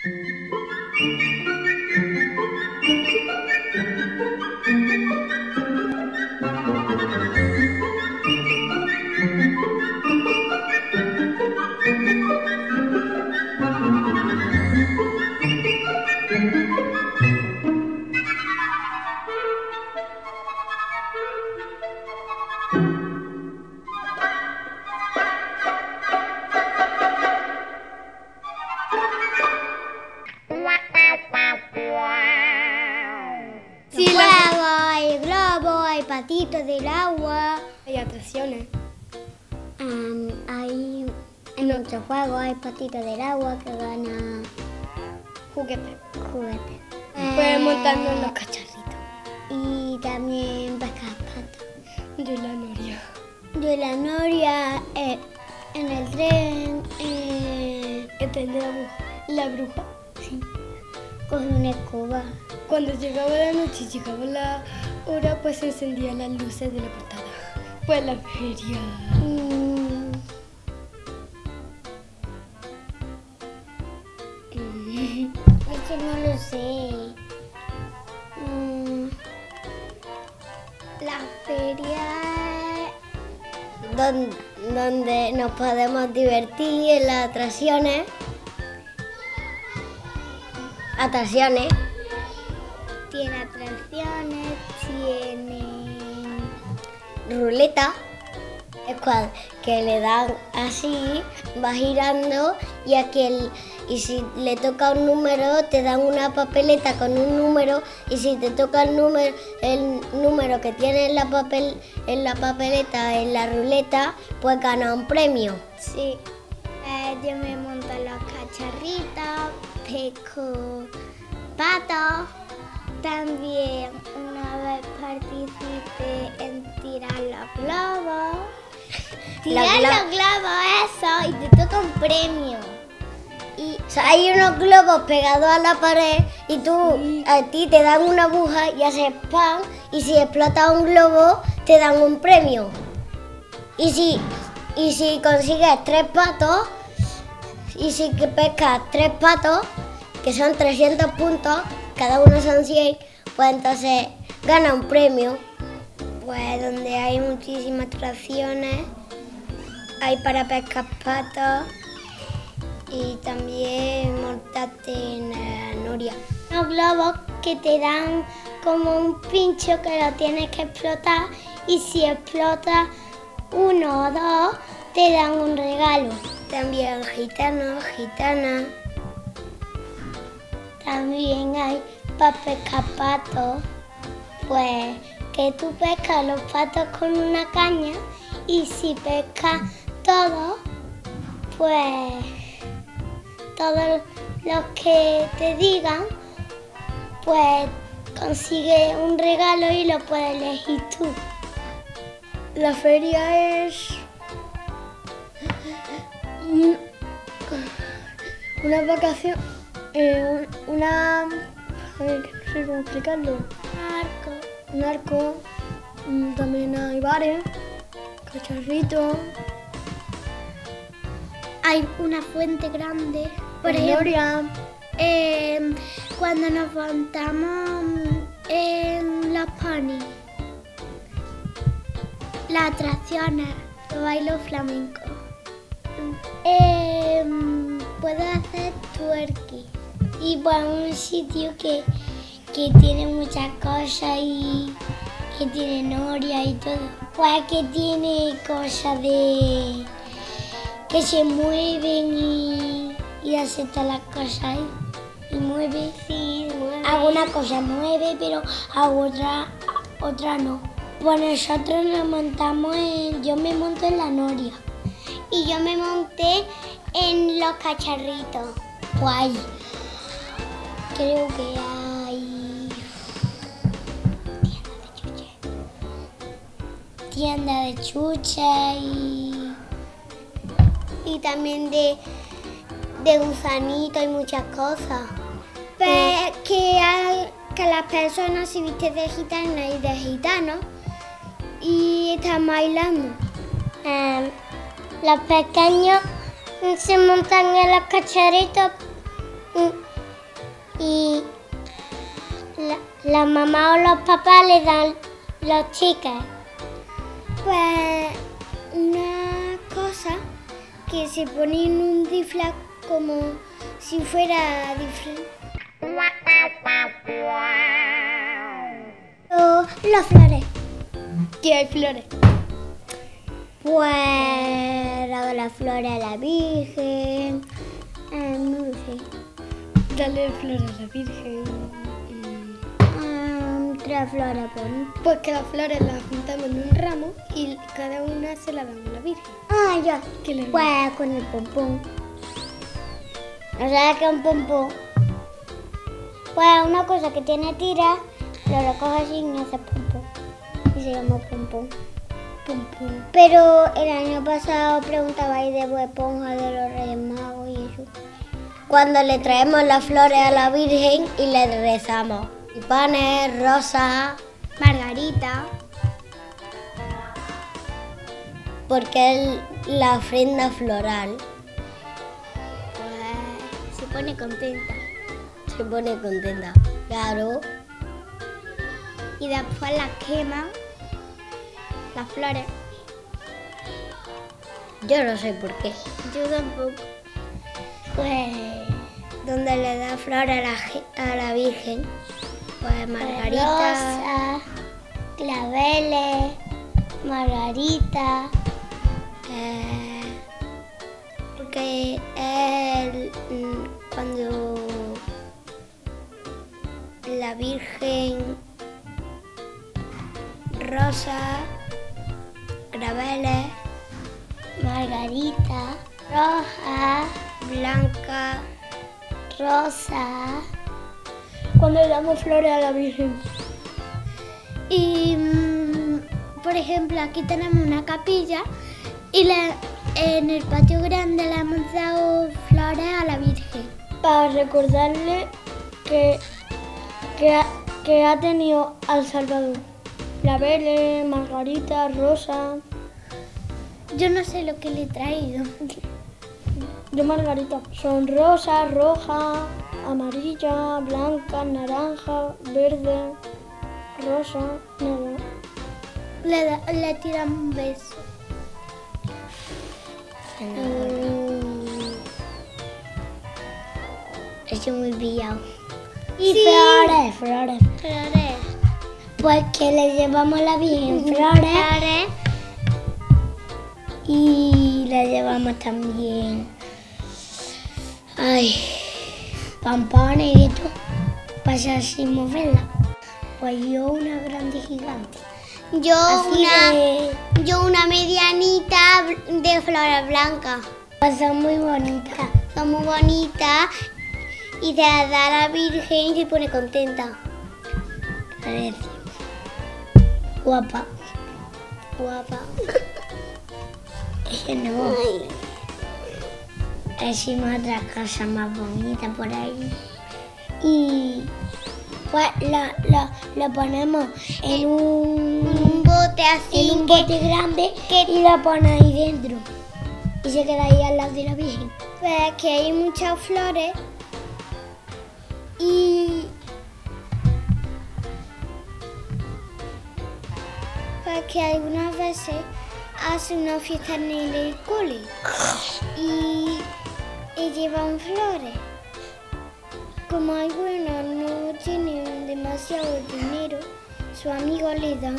Sí, fuego, hay globo, hay patitos del agua. Hay atracciones. Hay en nuestro juego hay patitos del agua que ganan Juguetes. juguetes. Puedes montarnos en los cacharritos. Y también pescar patos. Yo y la Noria. Yo y la Noria en el tren Entendemos la bruja. sí, con una escoba. Cuando llegaba la noche y llegaba la hora, pues se encendían las luces de la portada. Pues la feria. Es que no lo sé. La feria donde nos podemos divertir en las atracciones. Tiene atracciones, tiene ruleta. Es cuando que le dan así, va girando y si le toca un número te dan una papeleta con un número y si te toca el número que tiene en la papeleta, en la ruleta, pues gana un premio. Sí, yo me monto los cacharritos, pesco patos. También una vez participé en tirar los globos. Tirar los globos, eso, y te toca un premio. O sea, hay unos globos pegados a la pared y a ti te dan una aguja y haces ¡pam! Y si explota un globo, te dan un premio. Y si consigues 3 patos, y si pescas 3 patos, que son 300 puntos, cada uno son 100, pues entonces gana un premio. Pues donde hay muchísimas atracciones, hay para pescar patos y también montarte en la noria. Los globos que te dan como un pincho que lo tienes que explotar y si explotas 1 o 2 te dan un regalo. También gitanos, gitanas. También hay para pescar patos, pues que tú pescas los patos con una caña y si pescas todos, pues todos los que te digan, pues consigues un regalo y lo puedes elegir tú. La feria es una vacación, a ver, no sé cómo explicarlo. Un arco, también hay bares, cacharritos. Hay una fuente grande. Por Gloria. ejemplo, cuando nos montamos en los ponis, las atracciones, yo bailo flamenco. Puedo hacer twerking y pues un sitio que tiene muchas cosas y que tiene noria y todo. Pues que tiene cosas de que se mueven y hace todas las cosas ahí. Y mueve, sí, mueve. Algunas cosas mueve, pero a otra no. Pues nosotros nos montamos yo me monto en la noria. Y yo me monté en los cacharritos. Pues ahí, creo que hay tienda de chuche y también de gusanito y muchas cosas. Pues que las personas se visten de gitana y de gitano y están bailando. Los pequeños se montan en los cacharritos Y la mamá o los papás le dan los tickets. Pues una cosa que se pone en un disfraz como si fuera diferente. Las flores. ¿Qué hay flores? Pues las flores a la Virgen. No lo sé. Dale flores a la Virgen. 3 flores bonitas. Pues que las flores las juntamos en un ramo y cada una se la damos a la Virgen. Ya. ¿Qué le Pues con el pompón. ¿No sabes qué es un pompón? Pues una cosa que tiene tira, lo recoges así y hace pompón. Y se llama pompón. Pompón. Pero el año pasado preguntabais de Bob Esponja, de los Reyes Magos y eso. Cuando le traemos las flores a la Virgen y le rezamos. Tulipanes, rosas, Margarita. porque es la ofrenda floral. Pues se pone contenta. Se pone contenta. Claro. Y después las queman, las flores. Yo no sé por qué. Yo tampoco. Pues donde le da flores a la Virgen. Pues margarita, Rosas, claveles, margarita, porque cuando la Virgen, rosa, claveles, margarita, roja, blanca, rosa. cuando le damos flores a la Virgen. Y, por ejemplo, aquí tenemos una capilla y en el patio grande le hemos dado flores a la Virgen. Para recordarle que ha tenido al Salvador. Claveles, margarita, rosa. Yo no sé lo que le he traído. Yo margarita. Son rosa, roja, amarilla, blanca, naranja, verde, rosa, nada. Le tiran un beso. Estoy muy pillado. Y Sí. flores. Flores. Pues que le llevamos a la Virgen flores. Y le llevamos también. Pampones y todo. Para así moverla. Pues yo una grande gigante. Yo una medianita de flores blancas. Pues son muy bonitas. Son muy bonitas y te las da la Virgen y se pone contenta. Parece. Guapa. Ese no. Hicimos otra cosa más bonita por ahí. Y pues la ponemos en un bote así. en un bote grande y la pones ahí dentro. Y se queda ahí al lado de la Virgen. Pues que hay muchas flores y pues que algunas veces hace una fiesta en el cole y llevan flores. Como algunos no tienen demasiado dinero, sus amigos les dan.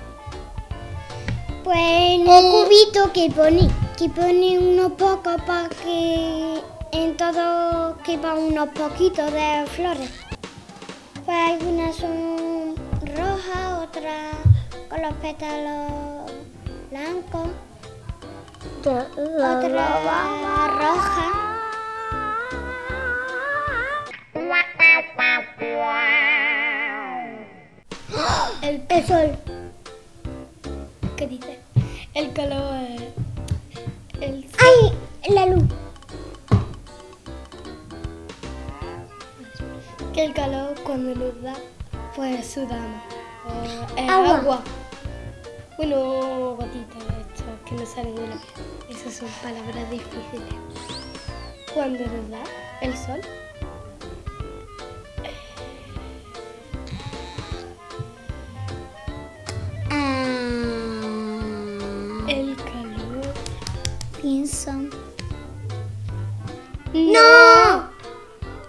Pues en un cubito que pone unos pocos para que en todo quepan unos poquitos de flores. Pues algunas son rojas, otras con los pétalos blancos, otras rojas. El sol. ¿Qué dice? El calor. ¡Ay! La luz. Que el calor cuando nos da, pues sudamos. Agua. Bueno, gotitas estas que no salen de la piel. Esas son palabras difíciles. Cuando nos da el sol,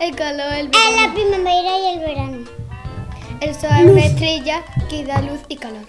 El calor, el Es verano. la primavera y el verano. El sol es una estrella que da luz y calor.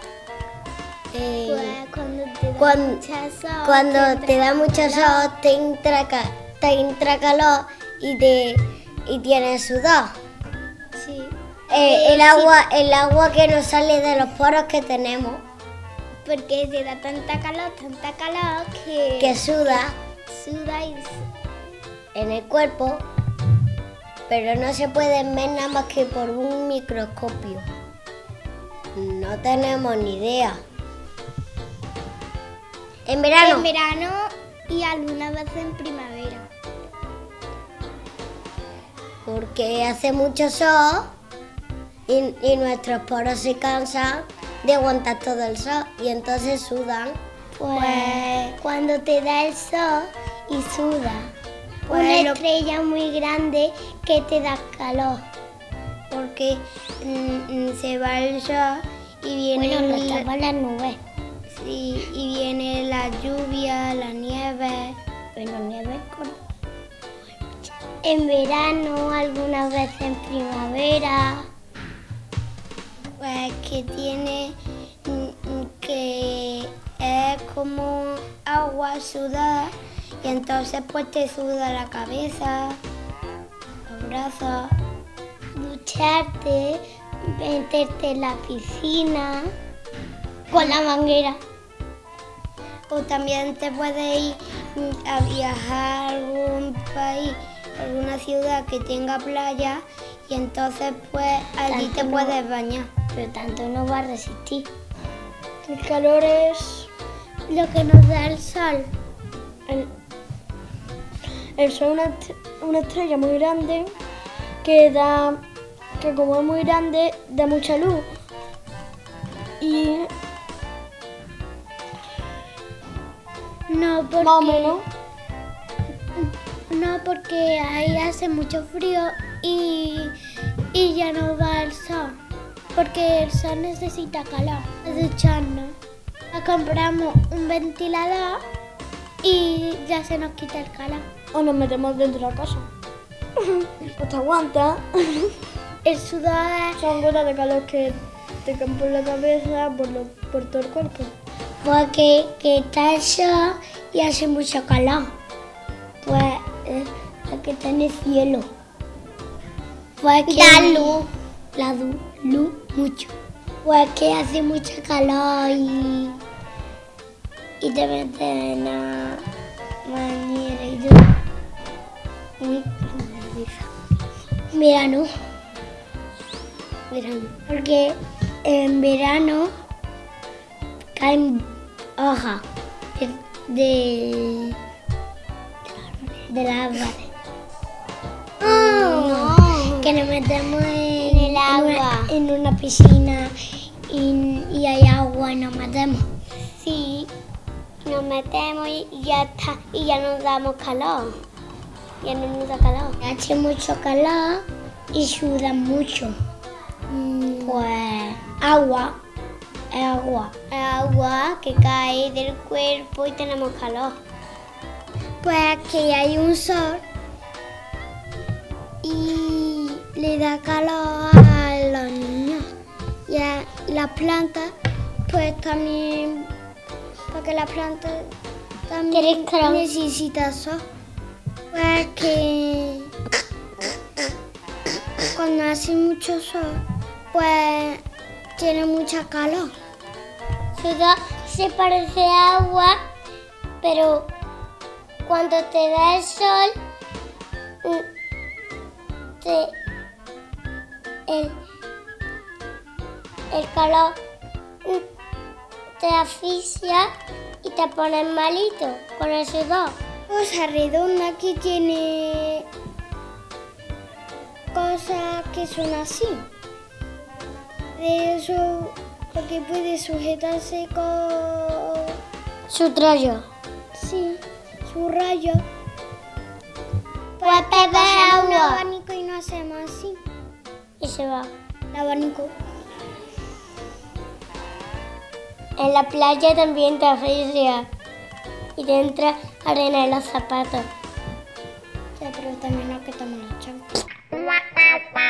Cuando te da Cuando, mucha sol, cuando te da mucho sol, te entra calor y tienes sudor. Sí. El agua que nos sale de los poros que tenemos, Porque te da tanta calor que suda suda y en el cuerpo, pero no se puede ver nada más que por un microscopio. No tenemos ni idea. En verano, en verano y algunas veces en primavera. porque hace mucho sol y nuestros poros se cansan de aguantar todo el sol y entonces sudan. Pues cuando te da el sol y suda. Pues Una lo- estrella muy grande que te da calor. Porque se va el sol y viene, Bueno, no tapan las nubes. sí, y viene la lluvia, la nieve. Pero nieve con... En verano, algunas veces en primavera. Pues que tiene que es como agua sudada y entonces pues te suda la cabeza, los brazos. Ducharte, meterte en la piscina con la manguera. O también te puedes ir a viajar a algún país, alguna ciudad que tenga playa y entonces pues allí Tanto te no- puedes bañar. Pero tanto no va a resistir. El calor es Lo que nos da el sol. el sol es una estrella muy grande que como es muy grande da mucha luz y No porque, más o menos no porque ahí hace mucho frío y ya no da el sol. Porque el sol necesita calor. A ducharnos. Compramos un ventilador y ya se nos quita el calor. o nos metemos dentro de la casa. Pues te aguanta. El sudor es Son gotas de calor que te caen por la cabeza, por todo el cuerpo. porque que está el sol y hace mucho calor. Pues que está en el cielo. Pues que Da luz. La luz mucho. Pues que hace mucho calor y te metes en la bañera y todo. Verano. Porque en verano caen hojas de las árboles. Que nos metemos en el agua, en una piscina y hay agua y nos metemos. Sí, nos metemos y ya está, y ya nos damos calor. Ya no nos da calor. Hace mucho calor y suda mucho. Pues agua, es agua. Agua que cae del cuerpo y tenemos calor. Pues que hay un sol y le da calor a los niños y a las plantas, pues también, porque las plantas también necesitan sol. Pues que cuando hace mucho sol, pues tiene mucha calor. Sudor se parece a agua, pero cuando te da el sol, el calor te asfixia y te pones malito con el sudor. Cosa redonda que tiene cosas que son así. De eso, porque puede sujetarse con... Su trollo. Sí, su rayo. Pues bebe Cogemos un agua. abanico y no hacemos así. Y se va. El abanico. En la playa también te asfixia y te entra arena en los zapatos. Sí. pero también nos quitamos los chanclas.